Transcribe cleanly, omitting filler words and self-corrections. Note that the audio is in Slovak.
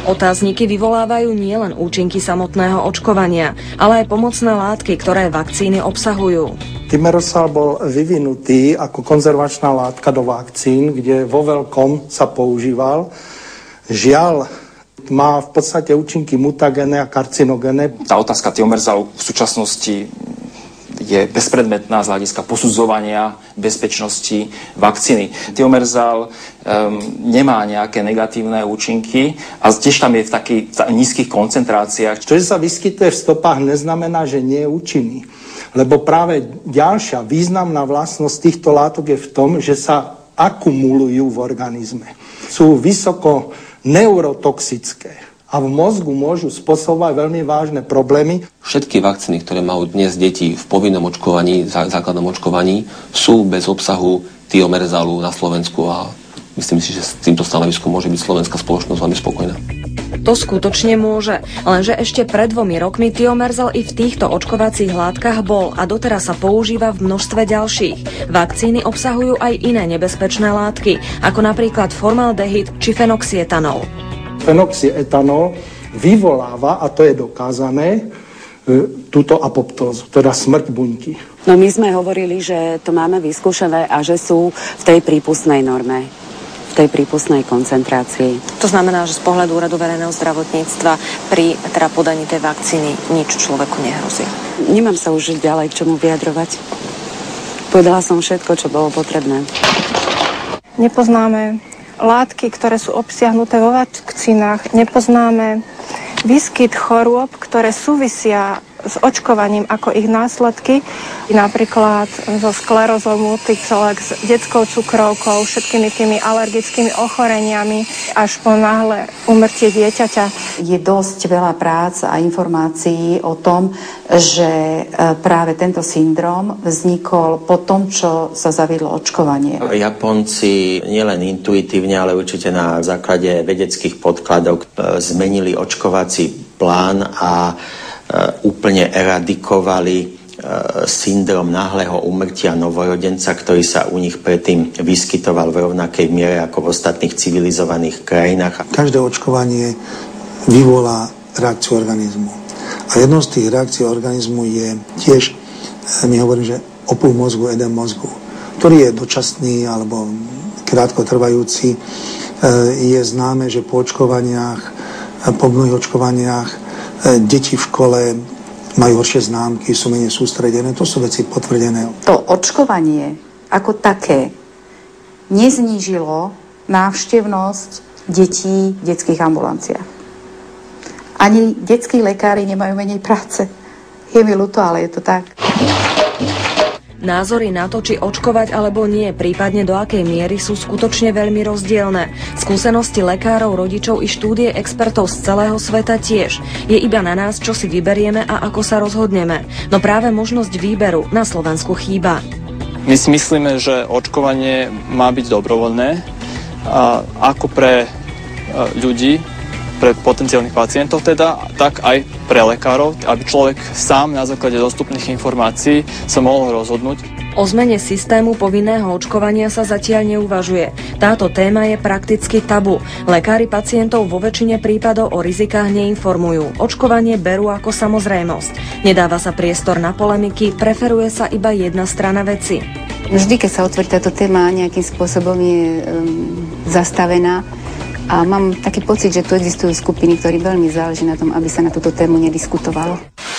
Otázniky vyvolávajú nielen účinky samotného očkovania, ale aj pomocné látky, ktoré vakcíny obsahujú. Thimerosal bol vyvinutý ako konzervačná látka do vakcín, kde vo veľkom sa používal. Žiaľ, má v podstate účinky mutagénne a karcinogénne. Tá otázka Thimersalu v súčasnosti je bezpredmetná z hľadiska posudzovania bezpečnosti vakcíny. Thimersal nemá nejaké negatívne účinky a tiež tam je v takých nízkych koncentráciách. To, že sa vyskytuje v stopách, neznamená, že nie je účinný. Lebo práve ďalšia významná vlastnosť týchto látok je v tom, že sa akumulujú v organizme. Sú vysoko neurotoxické a v mozgu môžu spôsobovať veľmi vážne problémy. Všetky vakcíny, ktoré majú dnes deti v povinnom očkovaní, základnom očkovaní, sú bez obsahu Thimersalu na Slovensku a myslím si, že s týmto stanoviskom môže byť slovenská spoločnosť veľmi spokojná. To skutočne môže, lenže ešte pred 2 rokmi Thimersal i v týchto očkovacích látkach bol a doteraz sa používa v množstve ďalších. Vakcíny obsahujú aj iné nebezpečné látky, ako napríklad formaldehyd či fenoxietanol. Fenoxietanol vyvoláva, a to je dokázané, túto apoptózu, teda smrť buňky. No my sme hovorili, že to máme vyskúšané a že sú v tej prípustnej norme, v tej prípustnej koncentrácii. To znamená, že z pohľadu Úradu verejného zdravotníctva pri podaní tej vakcíny nič človeku nehrozí. Nemám sa už ďalej k čomu vyjadrovať. Povedala som všetko, čo bolo potrebné. Nepoznáme látky, ktoré sú obsiahnuté vo vakcínach. Nepoznáme výskyt chorôb, ktoré súvisia s očkovaním ako ich následky, napríklad so sklerózou multiplex, s detskou cukrovkou, všetkými tými alergickými ochoreniami až po náhle úmrtie dieťaťa. Je dosť veľa prác a informácií o tom, že práve tento syndrom vznikol po tom, čo sa zaviedlo očkovanie. Japonci nielen intuitívne, ale určite na základe vedeckých podkladov zmenili očkovací plán a úplne eradikovali syndrom náhleho úmrtia novorodenca, ktorý sa u nich predtým vyskytoval v rovnakej miere ako v ostatných civilizovaných krajinách. Každé očkovanie vyvolá reakciu organizmu. A jednou z tých reakcií organizmu je tiež, my hovorím, že opúh mozgu, edém mozgu, ktorý je dočasný alebo krátko trvajúci. Je známe, že po očkovaniach, po mnohých očkovaniach deti v škole majú horšie známky, sú menej sústredené. To sú veci potvrdené. To očkovanie ako také neznížilo návštevnosť detí v detských ambulanciách. Ani detskí lekári nemajú menej práce. Je mi ľúto, ale je to tak. Názory na to, či očkovať alebo nie, prípadne do akej miery, sú skutočne veľmi rozdielne. Skúsenosti lekárov, rodičov i štúdie expertov z celého sveta tiež. Je iba na nás, čo si vyberieme a ako sa rozhodneme. No práve možnosť výberu na Slovensku chýba. My si myslíme, že očkovanie má byť dobrovoľné, ako pre ľudí, pre potenciálnych pacientov teda, tak aj pre lekárov, aby človek sám na základe dostupných informácií sa mohol rozhodnúť. O zmene systému povinného očkovania sa zatiaľ neuvažuje. Táto téma je prakticky tabu. Lekári pacientov vo väčšine prípadov o rizikách neinformujú. Očkovanie berú ako samozrejmosť. Nedáva sa priestor na polemiky, preferuje sa iba jedna strana veci. Vždy, keď sa otvorí táto téma, nejakým spôsobom je zastavená. A mám taký pocit, že tu existujú skupiny, ktorým veľmi záleží na tom, aby sa na túto tému nediskutovalo.